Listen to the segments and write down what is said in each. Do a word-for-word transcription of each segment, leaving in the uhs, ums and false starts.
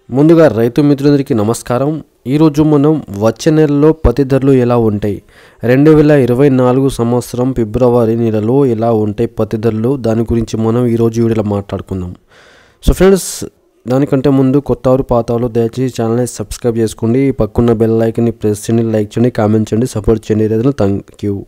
ముందుగా రైతు మిత్రులందరికీ నమస్కారం। ఈ రోజు మనం వచ్చే నెలలో పత్తి ధరలు ఎలా ఉంటాయి, రెండు వేల ఇరవై నాలుగు సంవత్సరం ఫిబ్రవరి నెలలో ఎలా ఉంటాయి పత్తి ధరలు, దాని గురించి మనం ఈ రోజు వీడియోలో మాట్లాడుకుందాం। సో ఫ్రెండ్స్, దానికంటే ముందు కొత్తవారు పాతవారు దయచేసి ఛానల్ని సబ్స్క్రైబ్ చేసుకోండి, పక్కన బెల్ ఐకాన్ని ప్రెస్ చేయండి, లైక్ చేయండి, కామెంట్ చేయండి, సపోర్ట్ చేయండి రైతులు, థ్యాంక్ యూ।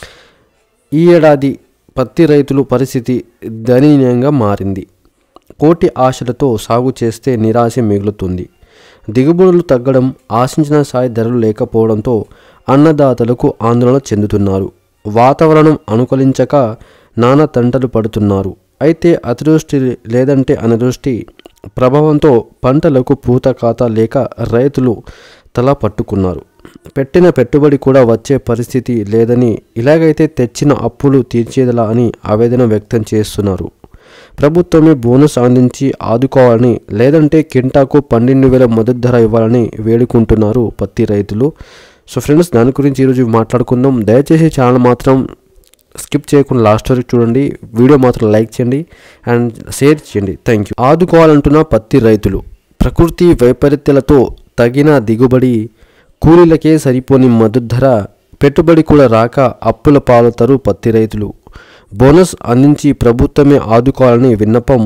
ఈ ఏడాది పత్తి రైతుల పరిస్థితి దయనీయంగా మారింది। కోటి ఆశలతో సాగు చేస్తే నిరాశ మిగులుతుంది। దిగుబడులు తగ్గడం, ఆశించిన స్థాయి ధరలు లేకపోవడంతో అన్నదాతలకు ఆందోళన చెందుతున్నారు। వాతావరణం అనుకూలించక నానా తంటలు పడుతున్నారు। అయితే అతివృష్టి లేదంటే అనావృష్టి ప్రభావంతో పంటలకు పూత ఖాతా లేక రైతులు తల పట్టుకున్నారు। పెట్టిన పెట్టుబడి కూడా వచ్చే పరిస్థితి లేదని, ఇలాగైతే తెచ్చిన అప్పులు తీర్చేదలా అని ఆవేదన వ్యక్తం చేస్తున్నారు। ప్రభుత్వమే బోనస్ అందించి ఆదుకోవాలని, లేదంటే కింటాకు పన్నెండు వేల మద్దతు ధర ఇవ్వాలని వేడుకుంటున్నారు పత్తి రైతులు। సో ఫ్రెండ్స్, దాని గురించి ఈరోజు మాట్లాడుకుందాం। దయచేసి ఛానల్ మాత్రం స్కిప్ చేయకుండా లాస్ట్ వరకు చూడండి, వీడియో మాత్రం లైక్ చేయండి అండ్ షేర్ చేయండి, థ్యాంక్ యూ। ఆదుకోవాలంటున్న పత్తి రైతులు, ప్రకృతి వైపరీత్యాలతో తగిన దిగుబడి, కూలీలకే సరిపోని మద్దతు ధర, పెట్టుబడి కూడా రాక అప్పుల పాలవుతారు పత్తి రైతులు। బోనస్ అందించి ప్రభుత్వమే ఆదుకోవాలని విన్నపం।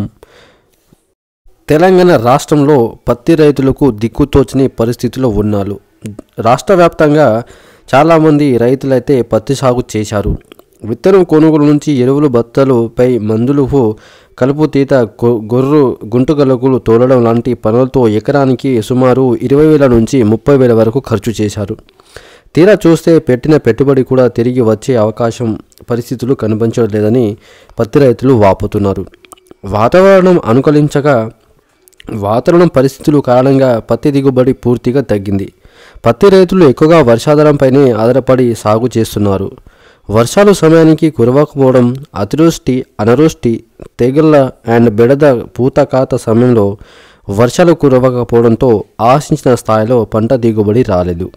తెలంగాణ రాష్ట్రంలో పత్తి రైతులకు దిక్కుతోచని పరిస్థితిలో ఉన్నారు। రాష్ట్ర వ్యాప్తంగా చాలామంది రైతులైతే పత్తి సాగు చేశారు। విత్తనం కొనుగోలు నుంచి ఎరువులు, బత్తలుపై మందులు, కలుపు తీత, గొర్రు గుంటుగలకు తోలడం లాంటి పనులతో ఎకరానికి సుమారు ఇరవై వేల నుంచి ముప్పై వేల వరకు ఖర్చు చేశారు। తీరా చూస్తే పెట్టిన పెట్టుబడి కూడా తిరిగి వచ్చే అవకాశం పరిస్థితులు కనిపించడం లేదని పత్తి రైతులు వాపోతున్నారు। వాతావరణం అనుకూలించక వాతావరణం పరిస్థితులు కారణంగా పత్తి దిగుబడి పూర్తిగా తగ్గింది। పత్తి రైతులు ఎక్కువగా వర్షాధారంపైనే ఆధారపడి సాగు చేస్తున్నారు। వర్షాలు సమయానికి కురవకపోవడం, అతివృష్టి, అనావృష్టి, తెగుళ్ల అండ్ బెడద, పూత ఖాతా సమయంలో వర్షాలు కురవకపోవడంతో ఆశించిన స్థాయిలో పంట దిగుబడి రాలేదు।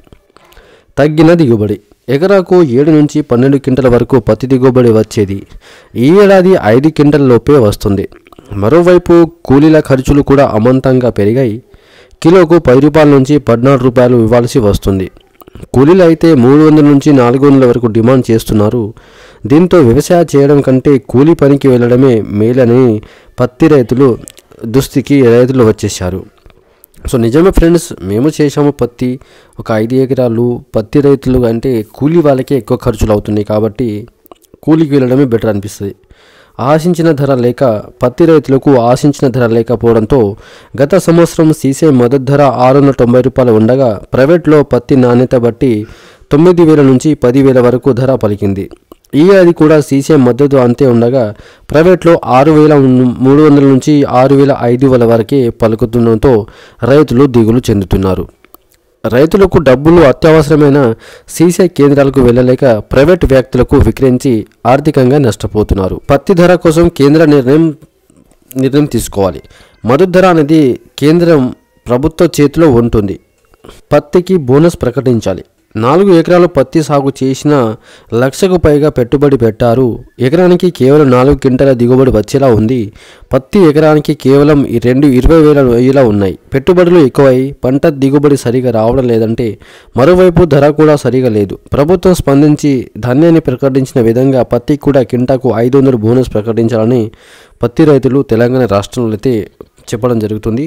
తగ్గిన దిగుబడి, ఎకరాకు ఏడు నుంచి పన్నెండు క్వింటల వరకు పత్తి దిగుబడి వచ్చేది, ఈ ఏడాది ఐదు క్వింటల లోపే వస్తుంది। మరోవైపు కూలీల ఖర్చులు కూడా అమాంతంగా పెరిగాయి। కిలోకు పది రూపాయల నుంచి పద్నాలుగు రూపాయలు ఇవ్వాల్సి వస్తుంది। కూలీలు అయితే మూడు వందల నుంచి నాలుగు వందల వరకు డిమాండ్ చేస్తున్నారు। దీంతో వ్యవసాయం చేయడం కంటే కూలీ పనికి వెళ్ళడమే మేలని పత్తి రైతులు దుస్థితికి రైతులు వచ్చేశారు। సో నిజమే ఫ్రెండ్స్, మేము చేసాము పత్తి, ఒక ఐదు ఎకరాలు పత్తి రైతులు అంటే కూలీ వాళ్ళకే ఎక్కువ ఖర్చులు అవుతున్నాయి, కాబట్టి కూలీకి వెళ్ళడమే బెటర్ అనిపిస్తుంది। ఆశించిన ధర లేక పత్తి రైతులకు ఆశించిన ధర లేకపోవడంతో గత సంవత్సరం సీసే మద్దతు ధర ఆరు వందల తొంభై రూపాయలు ఉండగా, ప్రైవేట్లో పత్తి నాణ్యత బట్టి తొమ్మిది వేల నుంచి పది వేల వరకు ధర పలికింది। ఈ ఏడాది కూడా సీసే మద్దతు అంతే ఉండగా, ప్రైవేట్లో ఆరు వేల మూడు వందల నుంచి ఆరు వేల ఐదు వేల వరకే పలుకుతుండటంతో రైతులు దిగులు చెందుతున్నారు। రైతులకు డబ్బులు అత్యవసరమైన సీసే కేంద్రాలకు వెళ్ళలేక ప్రైవేట్ వ్యక్తులకు విక్రయించి ఆర్థికంగా నష్టపోతున్నారు। పత్తి ధర కోసం కేంద్ర నిర్ణయం నిర్ణయం తీసుకోవాలి। మద్దతు ధర అనేది కేంద్రం ప్రభుత్వ చేతిలో ఉంటుంది। పత్తికి బోనస్ ప్రకటించాలి। నాలుగు ఎకరాలు పత్తి సాగు చేసిన లక్షకు పైగా పెట్టుబడి పెట్టారు, ఎకరానికి కేవలం నాలుగు క్వింటాల దిగుబడి వచ్చేలా ఉంది। పత్తి ఎకరానికి కేవలం రెండు ఇరవై వేల ఇలా ఉన్నాయి। పెట్టుబడులు ఎక్కువై పంట దిగుబడి సరిగా రావడం లేదంటే, మరోవైపు ధర కూడా సరిగా లేదు। ప్రభుత్వం స్పందించి ధాన్యాన్ని ప్రకటించిన విధంగా పత్తికి కూడా కింటాకు ఐదు వందలు బోనస్ ప్రకటించాలని పత్తి రైతులు తెలంగాణ రాష్ట్రంలో అయితే చెప్పడం జరుగుతుంది।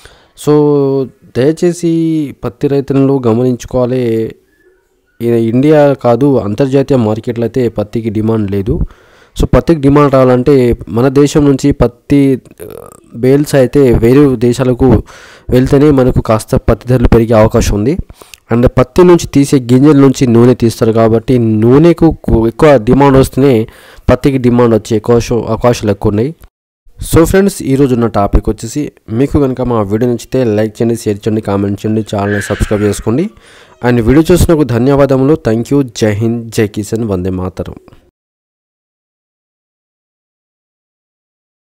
సో దయచేసి పత్తి రైతులను గమనించుకోవాలి। ఇండియా కాదు, అంతర్జాతీయ మార్కెట్లో అయితే పత్తికి డిమాండ్ లేదు। సో పత్తికి డిమాండ్ రావాలంటే మన దేశం నుంచి పత్తి బేల్స్ అయితే వేరే దేశాలకు వెళ్తేనే మనకు కాస్త పత్తి ధరలు పెరిగే అవకాశం ఉంది। అండ్ పత్తి నుంచి తీసే గింజల నుంచి నూనె తీస్తారు, కాబట్టి నూనెకు ఎక్కువ డిమాండ్ వస్తేనే పత్తికి డిమాండ్ వచ్చే అవకాశం అవకాశాలు ఎక్కువ ఉన్నాయి। సో ఫ్రెండ్స్, ఈరోజు ఉన్న టాపిక్ వచ్చేసి, మీకు కనుక మా వీడియో నచ్చితే లైక్ చేయండి, షేర్ చేయండి, కామెంట్ చేయండి, ఛానల్ని సబ్స్క్రైబ్ చేసుకోండి అండ్ వీడియో చూసినందుకు ధన్యవాదములు, థ్యాంక్ యూ, జై హింద్, జై కిసాన్, వందే మాతరం।